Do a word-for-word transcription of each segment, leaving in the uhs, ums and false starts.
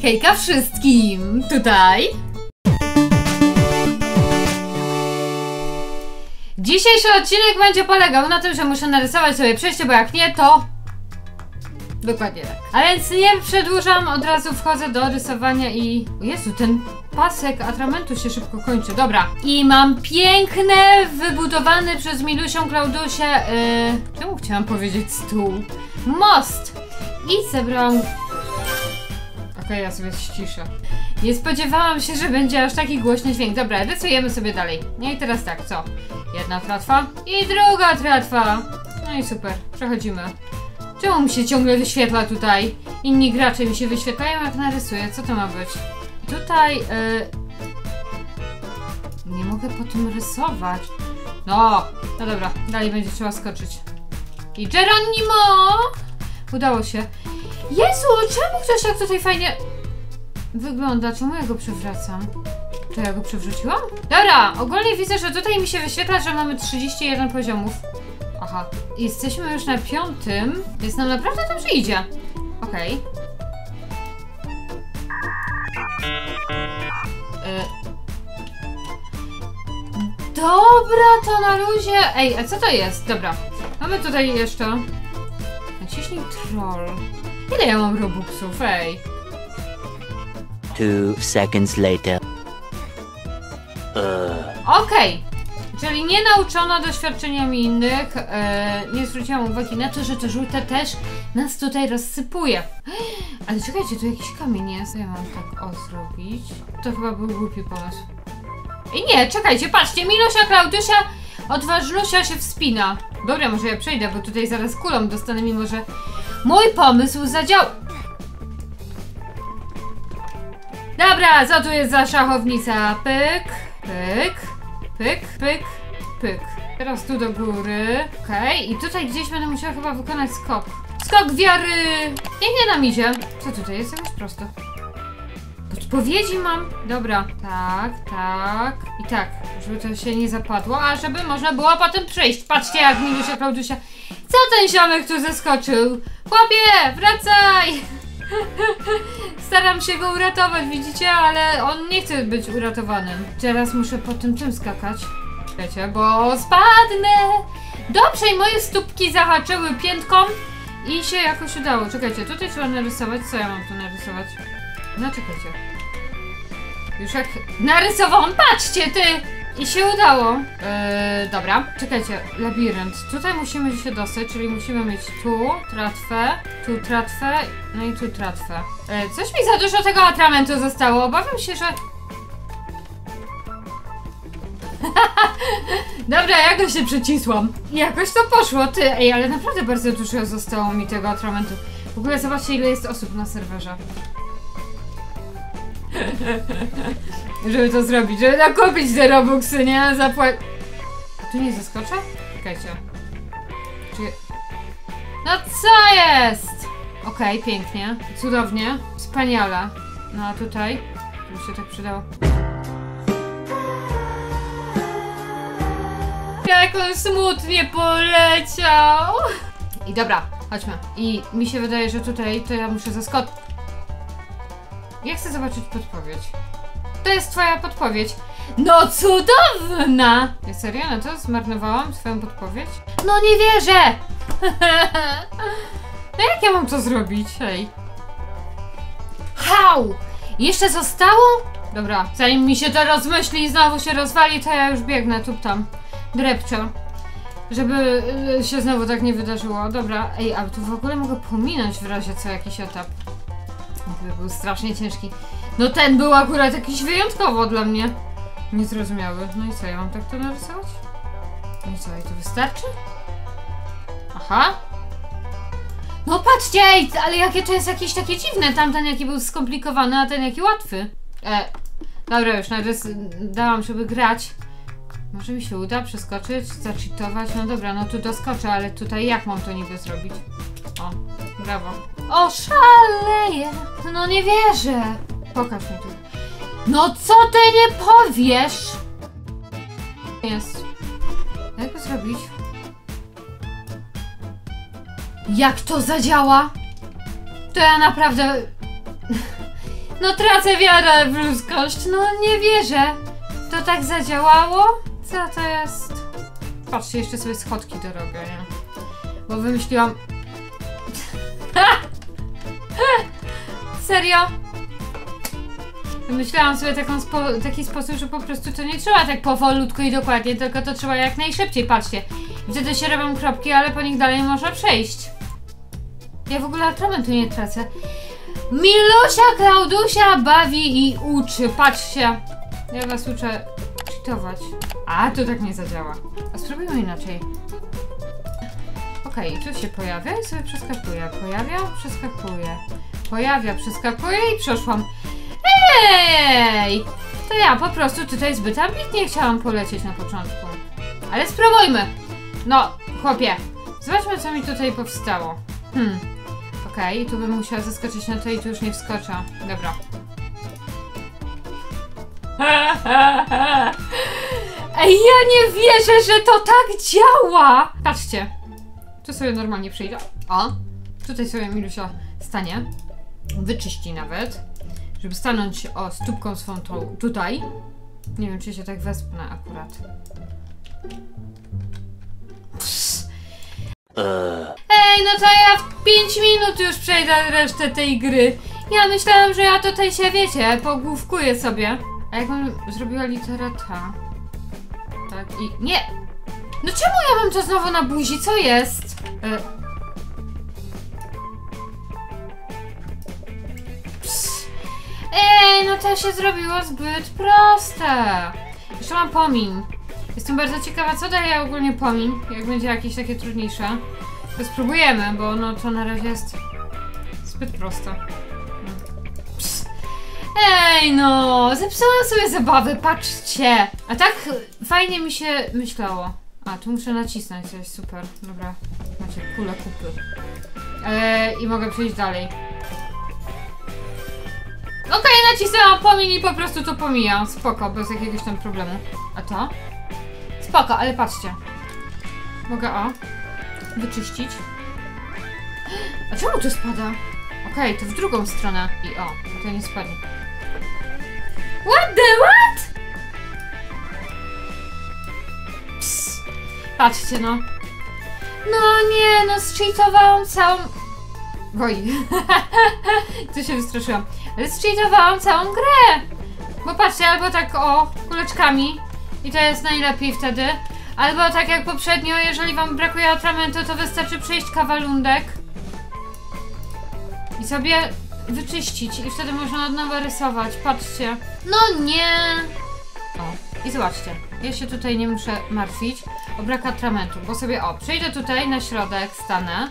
Hejka wszystkim! Tutaj dzisiejszy odcinek będzie polegał na tym, że muszę narysować sobie przejście, bo jak nie, to... Dokładnie tak. A więc nie przedłużam, od razu wchodzę do rysowania i... Jezu, ten pasek atramentu się szybko kończy. Dobra. I mam piękne, wybudowany przez Milusią Klaudusię... Yy... Czemu chciałam powiedzieć stół? Most! I zebrałam... Okej, okay, ja sobie ściszę. Nie spodziewałam się, że będzie aż taki głośny dźwięk. Dobra, rysujemy sobie dalej. No i teraz tak, co? Jedna tratwa i druga tratwa. No i super, przechodzimy. Czemu mi się ciągle wyświetla tutaj? Inni gracze mi się wyświetlają, jak narysuję. Co to ma być? Tutaj... Yy... Nie mogę po tym rysować. No, no dobra, dalej będzie trzeba skoczyć. I Geronimo! Udało się. Jezu, czemu ktoś tak tutaj fajnie wygląda? Czemu ja go przewracam? Czy ja go przewróciłam? Dobra, ogólnie widzę, że tutaj mi się wyświetla, że mamy trzydzieści jeden poziomów. Aha, jesteśmy już na piątym, więc nam naprawdę dobrze idzie. Okej. Okay. Y Dobra, to na luzie. Ej, a co to jest? Dobra, mamy tutaj jeszcze... Naciśnij troll. Ile ja mam robuxów, ej? Two seconds later. Uh. Okej. Okay. Czyli nie nauczona doświadczeniami innych, yy, nie zwróciłam uwagi na to, że to żółte też nas tutaj rozsypuje. Ale czekajcie, tu jakiś kamień jest. Ja mam tak o zrobić. To chyba był głupi pomysł. I nie, czekajcie, patrzcie, Milusia Klaudusia odważnusia się wspina. Dobra, może ja przejdę, bo tutaj zaraz kulą dostanę, mimo że mój pomysł zadział... Dobra, co tu jest za szachownica? Pyk, pyk, pyk, pyk, pyk. Teraz tu do góry. Okej, okay. I tutaj gdzieś będę musiała chyba wykonać skok. Skok wiary! Pięknie nam idzie. Co tutaj jest? Jakoś prosto. Podpowiedzi mam. Dobra, tak, tak i tak, żeby to się nie zapadło, a żeby można było potem przejść. Patrzcie, jak Milusia Klaudusia. Co ten ziomek tu zeskoczył? Chłopie, wracaj! Staram się go uratować, widzicie, ale on nie chce być uratowanym. Teraz muszę po tym czym skakać. Wiecie, bo spadnę! Dobrze, i moje stópki zahaczyły piętką i się jakoś udało. Czekajcie, tutaj trzeba narysować. Co ja mam tu narysować? No czekajcie. Już jak narysowałam, patrzcie ty! I się udało. Yy, dobra, czekajcie, labirynt. Tutaj musimy się dostać, czyli musimy mieć tu tratwę, tu tratwę, no i tu tratwę. Yy, coś mi za dużo tego atramentu zostało. Obawiam się, że... Dobra, jakoś się przycisłam. Jakoś to poszło, ty. Ej, ale naprawdę bardzo dużo zostało mi tego atramentu. W ogóle zobaczcie, ile jest osób na serwerze. Żeby to zrobić, żeby nakupić te robuxy, nie? Zapłać... Tu nie zaskoczę? Czekajcie. Czy... No co jest? Okej, okay, pięknie. Cudownie. Wspaniale. No a tutaj? Tu by się tak przydało. Jak on smutnie poleciał. I dobra, chodźmy. I mi się wydaje, że tutaj to ja muszę zaskoczyć. Ja chcę zobaczyć podpowiedź. To jest twoja podpowiedź. No cudowna! Ja serio na to zmarnowałam swoją podpowiedź? No nie wierzę! No jak ja mam to zrobić? Hej. Hał! Jeszcze zostało? Dobra, zanim mi się to rozmyśli i znowu się rozwali, to ja już biegnę tu tam. Drepczo. Żeby się znowu tak nie wydarzyło. Dobra, ej, ale tu w ogóle mogę pominąć w razie co jakiś etap. Był strasznie ciężki. No ten był akurat jakiś wyjątkowo dla mnie niezrozumiały. No i co, ja mam tak to narysować? No i co, i to wystarczy? Aha. No patrzcie, ej, ale jakie to jest jakieś takie dziwne. Tamten jaki był skomplikowany, a ten jaki łatwy. E, dobra, już narys dałam, żeby grać. Może mi się uda przeskoczyć, zacheatować. No dobra, no tu doskoczę, ale tutaj jak mam to niby zrobić? O, brawo. O, szaleję! No nie wierzę! Pokaż mi tu. No co ty nie powiesz? Jest. Jak to zrobić? Jak to zadziała? To ja naprawdę... No tracę wiarę w ludzkość, no nie wierzę. To tak zadziałało? Co to jest? Patrzcie, jeszcze sobie schodki dorobię, nie? Bo wymyśliłam... Serio? Wymyślałam sobie taką spo taki sposób, że po prostu to nie trzeba tak powolutku i dokładnie, tylko to trzeba jak najszybciej, patrzcie. I wtedy się robią kropki, ale po nich dalej można przejść. Ja w ogóle atramentu nie tracę. Milusia Klaudusia bawi i uczy, patrzcie. Ja was uczę cheatować. A, to tak nie zadziała. A spróbujmy inaczej. Okej, okay, tu się pojawia i sobie przeskakuje. Pojawia, przeskakuje. Pojawia, przeskakuje i przeszłam. Ej! To ja po prostu tutaj zbyt ambitnie chciałam polecieć na początku. Ale spróbujmy! No, chłopie, zobaczmy, co mi tutaj powstało. Hmm. Okej, okay, tu bym musiała zaskoczyć na to i tu już nie wskoczę. Dobra. Ej, ja nie wierzę, że to tak działa! Patrzcie. Tu sobie normalnie przyjdę. O! Tutaj sobie Milusia stanie. Wyczyści nawet. Żeby stanąć o stópką swą tą tutaj. Nie wiem, czy się tak wespnę akurat. Ej, no to ja w pięć minut już przejdę resztę tej gry. Ja myślałam, że ja tutaj się, wiecie, pogłówkuję sobie. A jakbym zrobiła literę T? Tak i... Nie! No czemu ja mam to znowu na buzi? Co jest? E... Ej, no to się zrobiło zbyt proste. Jeszcze mam pomin. Jestem bardzo ciekawa, co daje ogólnie pomin, jak będzie jakieś takie trudniejsze. To spróbujemy, bo no to na razie jest zbyt proste. Psz. Ej no, zepsułam sobie zabawę, patrzcie. A tak fajnie mi się myślało. A, tu muszę nacisnąć coś, super. Dobra, macie kulę kupy. Eee, I mogę przejść dalej. Okej, okay, nacisnęłam pomin i po prostu to pomijam. Spoko, bez jakiegoś tam problemu. A to? Spoko, ale patrzcie. Mogę o wyczyścić. A czemu to spada? Okej, okay, to w drugą stronę. I o, to nie spadnie. What the what? Psst. Patrzcie no. No nie, no zcheatowałam całą... Oj. Tu się wystraszyłam. Ale zcheatowałam całą grę. Bo patrzcie, albo tak o, kuleczkami. I to jest najlepiej wtedy. Albo tak jak poprzednio, jeżeli wam brakuje atramentu, to wystarczy przejść kawalundek. I sobie wyczyścić. I wtedy można od nowa rysować. Patrzcie. No nie. O, i zobaczcie. Ja się tutaj nie muszę martwić o brak atramentu. Bo sobie, o, przejdę tutaj na środek, stanę.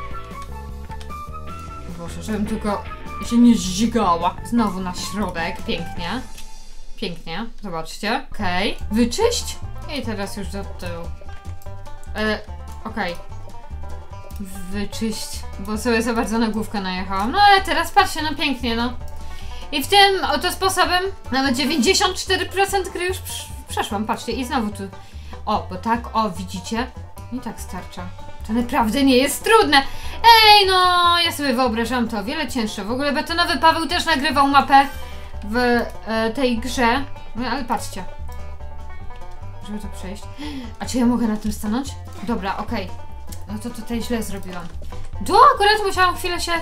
Boże, żebym tylko się nie zdzigała. Znowu na środek. Pięknie. Pięknie. Zobaczcie. Okej. Okay. Wyczyść. I teraz już do tyłu. E, Okej. Okay. Wyczyść. Bo sobie za bardzo na główkę najechałam. No ale teraz patrzcie, no pięknie, no. I w tym oto sposobem nawet dziewięćdziesiąt cztery procent gry już przeszłam. Patrzcie. I znowu tu. O, bo tak, o, widzicie? I tak starcza. To naprawdę nie jest trudne. Ej, no, ja sobie wyobrażam to o wiele cięższe. W ogóle Betonowy Paweł też nagrywał mapę w e, tej grze. No, ale patrzcie. Żeby to przejść. A czy ja mogę na tym stanąć? Dobra, okej. Okay. No to tutaj źle zrobiłam. Tu akurat musiałam chwilę się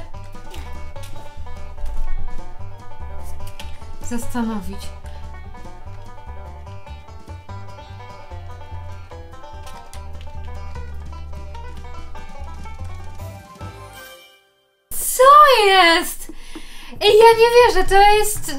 zastanowić. Co jest? Ej, ja nie wierzę, to jest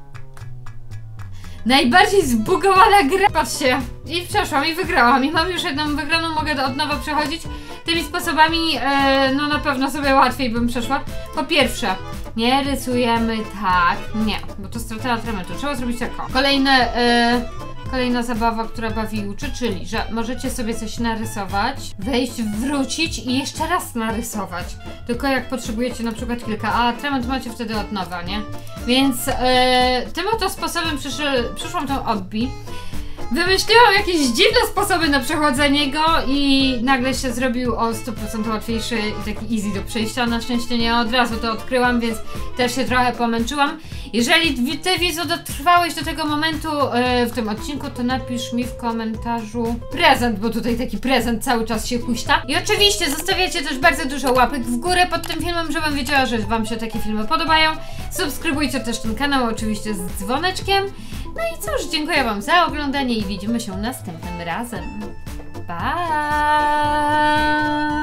najbardziej zbugowana gra. Patrzcie, i przeszłam i wygrałam i mam już jedną wygraną, mogę od nowa przechodzić. Tymi sposobami, e, no na pewno sobie łatwiej bym przeszła. Po pierwsze, nie rysujemy tak, nie, bo to strata atramentu. Trzeba zrobić tak. Kolejne, e, kolejna zabawa, która bawi i uczy, czyli, że możecie sobie coś narysować, wejść, wrócić i jeszcze raz narysować. Tylko jak potrzebujecie na przykład kilka, a atrament macie wtedy od nowa, nie? Więc e, tym oto sposobem przysz, przyszłam tą obbi. Wymyśliłam jakieś dziwne sposoby na przechodzenie go i nagle się zrobił o sto procent łatwiejszy i taki easy do przejścia. Na szczęście nie od razu to odkryłam, więc też się trochę pomęczyłam. Jeżeli ty, widzu, dotrwałeś do tego momentu yy, w tym odcinku, to napisz mi w komentarzu prezent, bo tutaj taki prezent cały czas się huśta. I oczywiście zostawiacie też bardzo dużo łapek w górę pod tym filmem, żebym wiedziała, że wam się takie filmy podobają. Subskrybujcie też ten kanał, oczywiście z dzwoneczkiem. No i cóż, dziękuję wam za oglądanie i widzimy się następnym razem. Pa!